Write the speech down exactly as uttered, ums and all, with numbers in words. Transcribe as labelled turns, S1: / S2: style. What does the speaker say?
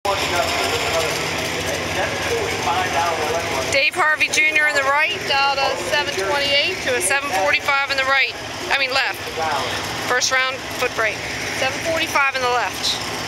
S1: Dave Harvey Junior in the right, dialed a seven twenty-eight to a seven forty-five in the right. I mean left. First round foot brake. seven forty-five in the left.